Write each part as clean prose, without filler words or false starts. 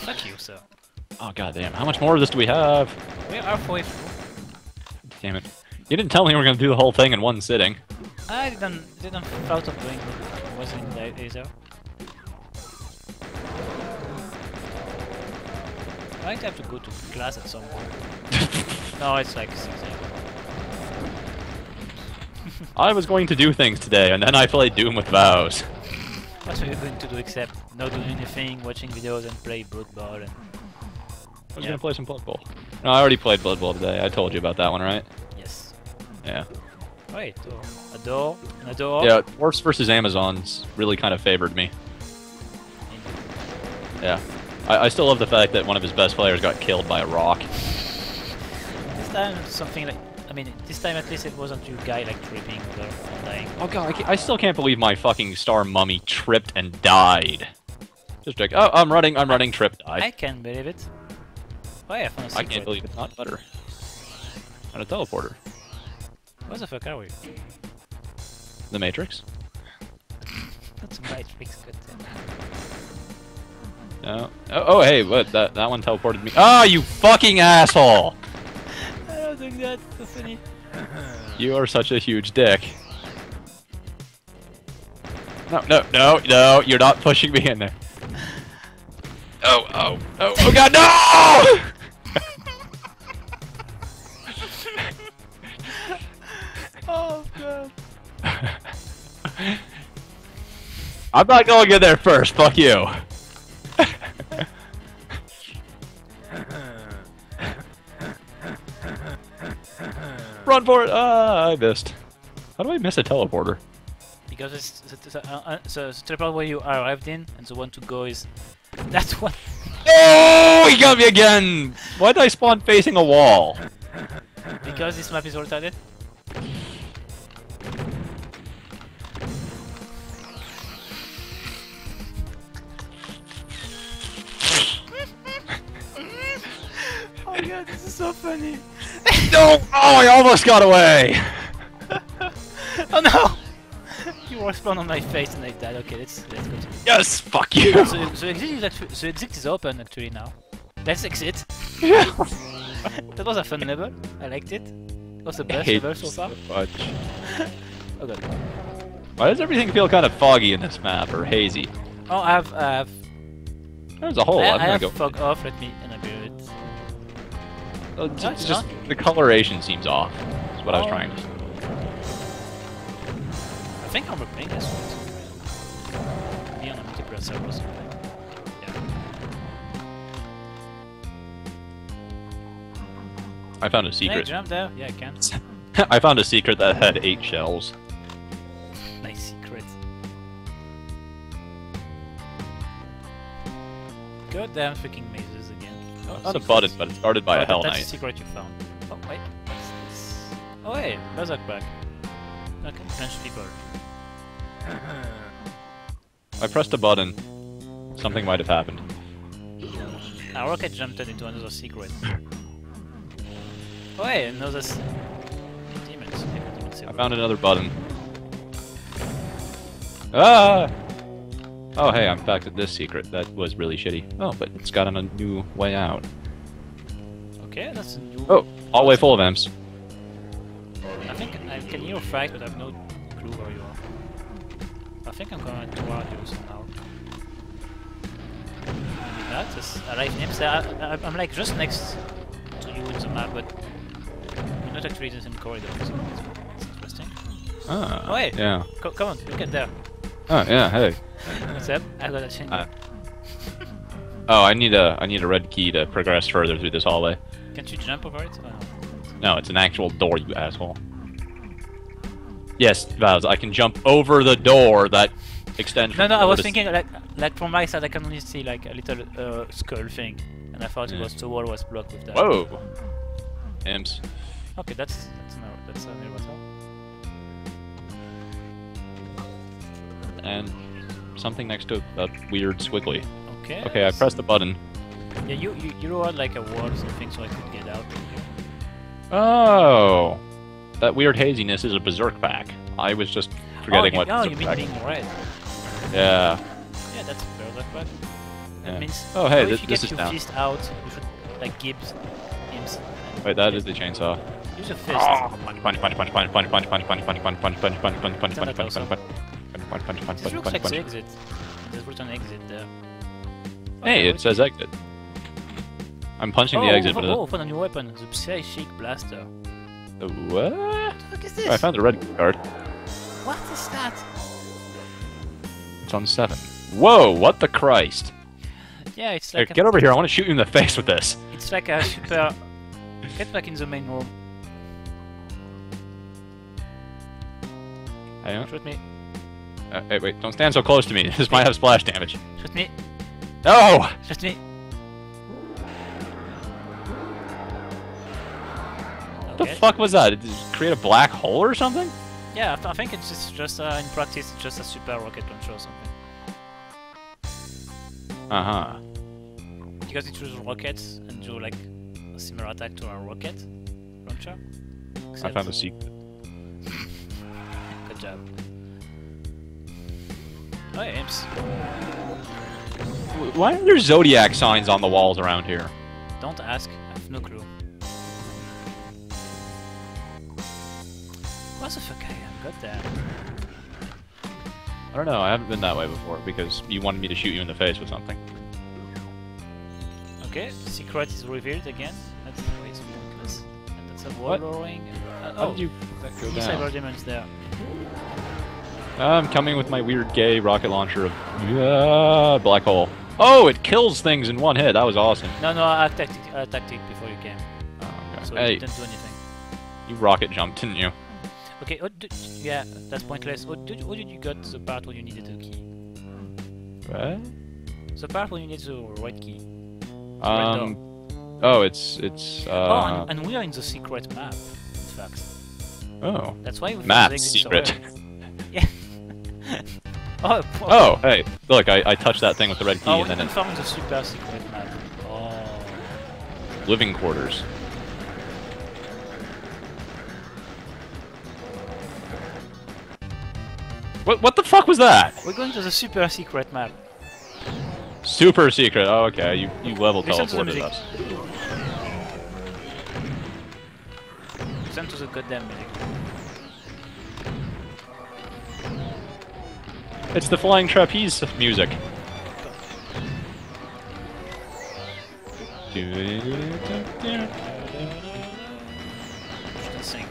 Fuck you, sir. Oh god damn! How much more of this do we have? We are halfway through. Damn it! You didn't tell me we were gonna do the whole thing in one sitting. I didn't thought of doing it. Wasn't that easy. I might have to go to class at some point. No, it's like 6 a.m. I was going to do things today, and then I played Doom with Vows. What are you going to do except not doing anything, watching videos and play Blood Bowl and... I was gonna play some Blood Bowl. No, I already played Blood Bowl today. I told you about that one, right? Yes. Yeah. Wait, a door? A door? Yeah, Dwarfs versus Amazons really kind of favored me. Yeah. I still love the fact that one of his best players got killed by a rock. This time something like... I mean, this time at least it wasn't you guy like tripping or dying. Oh god, I still can't believe my fucking star mummy tripped and died. Just like, oh, I'm running, trip, died. I can't believe it. Oh, yeah, I found a secret. I can't believe it's not butter. And a teleporter. What the fuck are we? The Matrix? That's a Matrix, goddamn. No. Oh, hey, what? That one teleported me. Ah, you fucking asshole! I don't think that's so funny. You are such a huge dick. No, you're not pushing me in there. Oh god, no! Oh god. I'm not going in there first, fuck you. Run for it! Ah, I missed. How do I miss a teleporter? Because it's the teleport where you arrived in, and the one to go is that one. Oh, he got me again! Why did I spawn facing a wall? Because this map is retarded. Oh god, this is so funny. No! Oh, I almost got away! Oh no! You were spawned on my face and I died. Okay, let's go. Yes, fuck you! The exit is actually, the exit is open actually now. Let's exit. That was a fun level. I liked it. It was the best level so far. Much. Oh god. Why does everything feel kind of foggy in this map, or hazy? Oh, I have. There's a hole. I I'm gonna have go. fog off. Let me enable it. Just, it's just not. the coloration seems off. That's what I was trying to say. I think I'm replaying this one. Be on a multiplayer server or something. Yeah. I found a Can I secret. jump there? Yeah, I can. I found a secret that had 8 shells. Nice secret. Goddamn freaking mazes again. Oh, Not a secrets. button, but it's guarded by a Hell That's Knight. the secret you found. Oh wait, what's this? Oh wait, Berserk back. Okay, French people. I pressed a button. Something might have happened. Our rocket jumped into another secret. Oh wait, another demons. I found another button. Ah! Oh hey, I'm back at this secret. That was really shitty. Oh, but it's got a new way out. Okay, that's a new... Oh, hallway full of imps. I think I can hear a fight, but I have no clue where you are. I think I'm going toward you somehow. That's a live imps. I'm like just next to you in the map, but we're not actually in the same corridor, so it's interesting. Ah, Oh wait! yeah. Come on, look at there. Oh yeah, hey. What's up? I got a change. Oh, I need a red key to progress further through this hallway. Can't you jump over it? No, it's an actual door, you asshole. Yes, Vals, I can jump over the door that extends. No, from I was to thinking like from my side I can only see like a little skull thing, and I thought it was the wall was blocked with that. Whoa! Imps. Okay, that's near what's up. And something next to a weird squiggly. Okay. Okay, I pressed the button. Yeah, you lowered like a wall or something so I could get out. Oh! That weird haziness is a berserk pack. I was just forgetting what Oh, berserk you mean pack. being red? Yeah. Yeah, that's berserk pack. That Yeah. means. Oh, hey, if you this get is your down. fist out, you should like Gibbs. Wait, that is the chainsaw. Use your fist. Oh, punch, punch, punch, punch, punch, punch, punch, punch, punch, punch, punch, punch, punch, punch, punch, punch, punch, Isn't that punch, awesome? punch, punch, punch, punch, This looks like punch. the exit. There's written exit there. Hey, it says exit. I'm punching the exit, but oh, found a new weapon. The Psychic Blaster. the what? What the fuck is this? Oh, I found the red card. What is that? It's on 7. Whoa, what the Christ? Yeah, it's Here, like get over here, I want to shoot you in the face with this. It's like a super. Get back in the main room. Hang on. Shoot me. Hey, wait, don't stand so close to me. This might have splash damage. Shoot me. No! Shoot me. What the fuck was that? Did it create a black hole or something? Yeah, I think it's just in practice, it's just a super rocket launcher or something. Uh-huh. Because it uses rockets and do like a similar attack to a rocket launcher. I found a secret. Good job. Oh, yeah, imps. Why are there zodiac signs on the walls around here? Don't ask, I have no clue. What the fuck I am? Got that. I don't know, I haven't been that way before because you wanted me to shoot you in the face with something. Okay, secret is revealed again. That's way too pointless. And that's a wall What? lowering. How did you that go These cyber down? demons there. I'm coming with my weird gay rocket launcher of black hole. Oh, it kills things in one hit. That was awesome. No, I attacked it before you came. Oh, okay. So Hey, it didn't do anything. you rocket jumped, didn't you? Okay, yeah, that's pointless. What did you got the part where you needed the key? What? The part where you need the right key. Oh, it's Oh, and we are in the secret map, in fact. oh, That's why we found map the exit secret. somewhere. Yeah. Oh, Oh, hey, look, I touched that thing with the red key oh, and we then found the super secret map. Oh. living quarters. What the fuck was that? We're going to the super secret map. Super secret. Oh, okay, you level Listen to the teleported music. us. Listen to the goddamn music. It's the flying trapeze music. Shouldn't sing.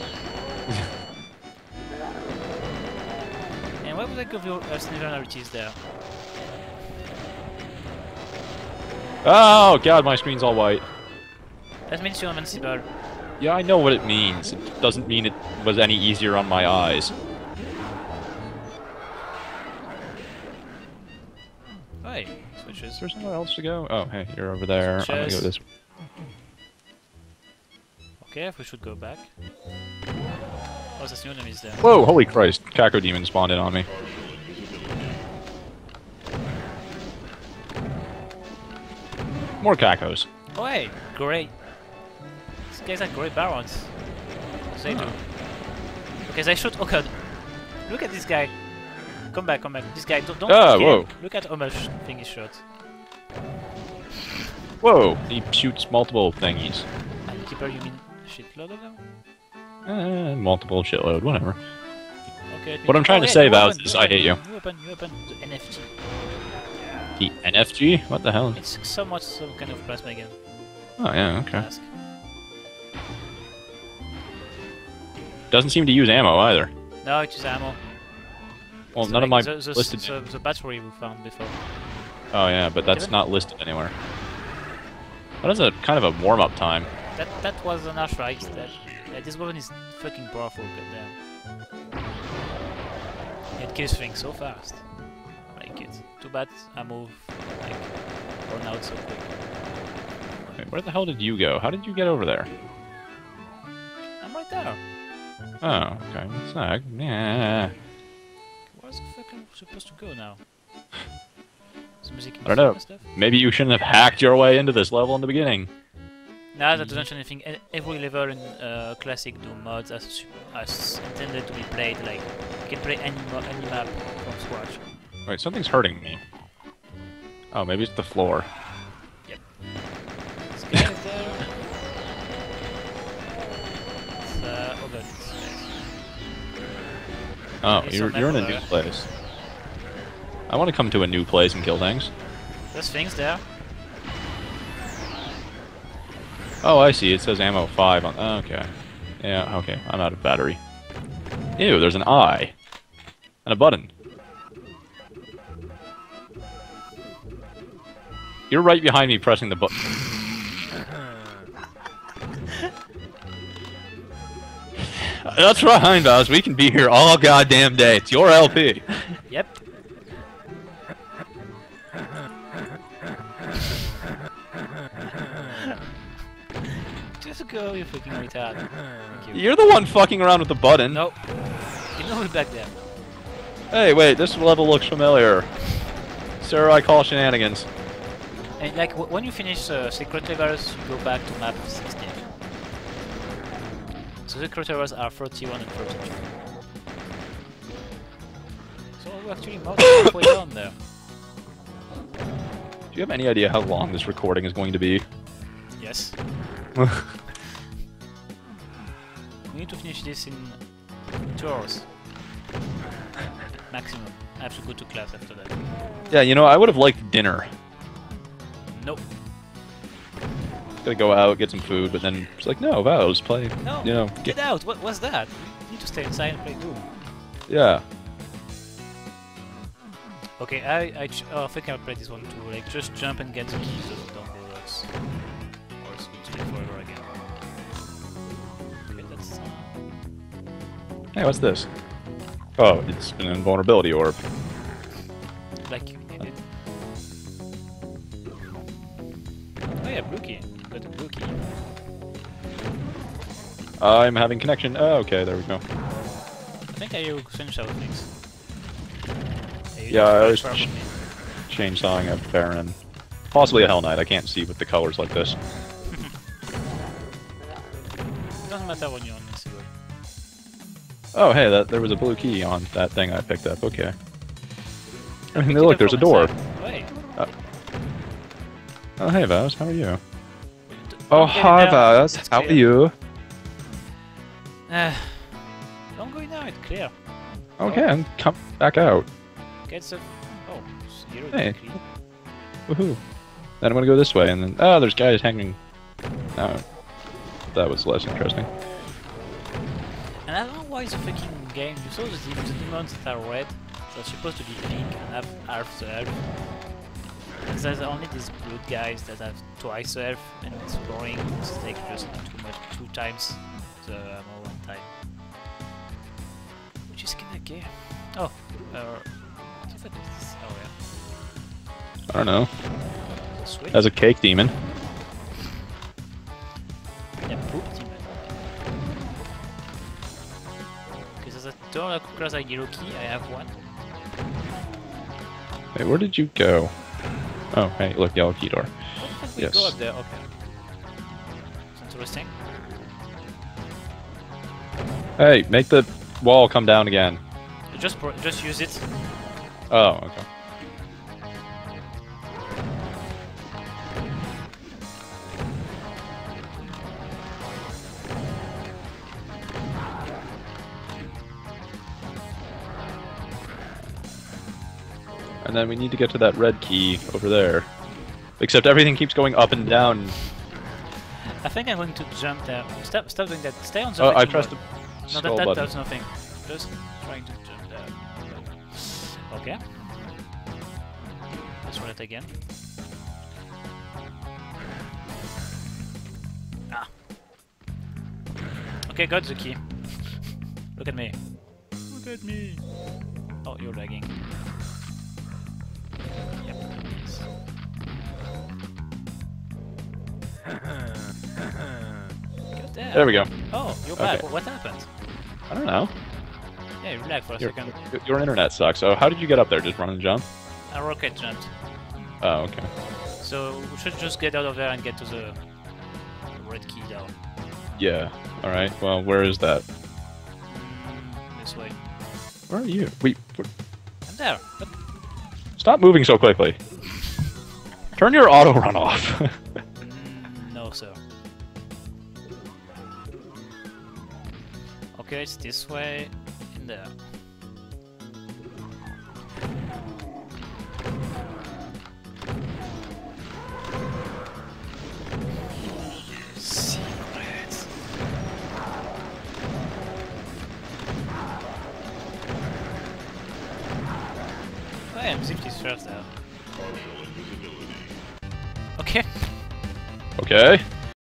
And why would I give you similarities there? Oh god, my screen's all white. That means you're invincible. Yeah, I know what it means. It doesn't mean it was any easier on my eyes. Hey, switches. Is there somewhere else to go? Oh, hey, you're over there. I'm gonna go this way. Okay, if we should go back. Oh, the new enemies there. Whoa, holy Christ. Caco Demon spawned in on me. More cacos. Oh, hey, great. These guys are great barons. They do. Okay, they shoot. Okay, look at this guy. Come back, come back. This guy, don't Ah, kill whoa. him. Look at how much thing he shot. Whoa, he shoots multiple thingies. And keeper, you mean shitload of them? Multiple shitload, whatever. Okay. What I'm trying to say, Vals, is I hate you. New weapon, the NFT. The NFG? What the hell? It's somewhat some kind of plasma again. Oh, yeah, okay. Mask. Doesn't seem to use ammo either. No, it is ammo. Well, It's none of like my listed. the battery we found before. Oh, yeah, but that's Given- not listed anywhere. That is a kind of a warm-up time. That was an Ashra. This weapon is fucking powerful, goddamn. It kills things so fast. Like it. Too bad I move like run out so quick. Wait, where the hell did you go? How did you get over there? I'm right there. Oh, okay. Snag. Yeah. Where's the fuck am I supposed to go now? Is the music I don't know. and stuff? Maybe you shouldn't have hacked your way into this level in the beginning. Nah, that doesn't change anything. Every level in classic Doom mods as intended to be played. Like you can play any map from scratch. Wait, something's hurting me. Oh, maybe it's the floor. Yep. This guy is there. It's, oh god. Oh, He's you're on in a level, new place. I want to come to a new place and kill things. There's things there. Oh, I see. It says ammo 5 on. Oh, okay. Yeah. Okay. I'm out of battery. Ew. There's an eye and a button. You're right behind me pressing the button. That's right, Heinbaus. We can be here all goddamn day. It's your LP. Yep. Just go, you fucking retard. Thank you. You're the one fucking around with the button. No. You know me back there. Hey, wait. This level looks familiar. Sir, I call shenanigans. And like when you finish secret levels, you go back to map 16. So the secret levels are 31 and 32. So we're actually more than halfway down there. Do you have any idea how long this recording is going to be? Yes. We need to finish this in 2 hours. Maximum. I have to go to class after that. Yeah, you know, I would have liked dinner. Nope. Gonna go out, get some food, but then it's like, no, Vows, play. No. You know, Get out! What was that? You need to stay inside and play Doom. Yeah. Okay, I think I'll play this one too. Like, just jump and get the keys so don't go else. Or it's going to take forever again. Okay, that's... Hey, what's this? Oh, it's an invulnerability orb. like, you need it. Oh yeah, blue key. Got a blue key. I'm having connection. Oh, okay, there we go. I think I finish out things. Hey, Yeah, I was probably. chainsawing a Baron. Possibly a Hell Knight. I can't see with the colors like this. It doesn't matter when you're on the silver. Oh, hey, there was a blue key on that thing I picked up. Okay. I mean, Pick it look, up there's a from door. inside. Wait. Oh, hey, Vows, how are you? Don't get it down. It's How are clear. you? Don't go in now, it's clear. Okay, and come back out. Get the... Oh, zero Hey. key. Woohoo. Then I'm gonna go this way, and then... Oh, there's guys hanging... Oh. That was less interesting. And I don't know why the freaking game, you saw the demons that are red, they're supposed to be pink and have half the health. And there's only these blue guys that have twice the health, and it's boring, it's like just too much, 2 times the ammo one time. Which is kinda gay. Oh, what is this? Oh yeah. I don't know. The switch? As a cake demon. Yeah, poop demon. Because there's a door that requires a yellow key, I have one. Wait, where did you go? Oh, hey, look, yellow key door. What if we Yes. go up there? Okay. It's interesting. Hey, make the wall come down again. Just use it. Oh, okay. And then we need to get to that red key over there. Except everything keeps going up and down. I think I'm going to jump there. Stop doing that. Stay on the Oh, I freaking pressed the wall. No, skull that button. does nothing. Just trying to jump there. Okay. Let's run it again. Ah. Okay, got the key. Look at me. Look at me. Oh, you're lagging. Yep. Yes. Get There we go. Oh, you're back. Okay. What happened? I don't know. Yeah, you lagged for a second. Your internet sucks. So how did you get up there? Just run and jump? A rocket jumped. Oh, okay. So we should just get out of there and get to the red key down. Yeah. All right. Well, where is that? This way. Where are you? Wait. I'm there. But Stop moving so quickly. Turn your auto run off. No, sir. Okay, it's this way, in there. Secrets. Oh, yeah, M60's first there. Okay. Okay.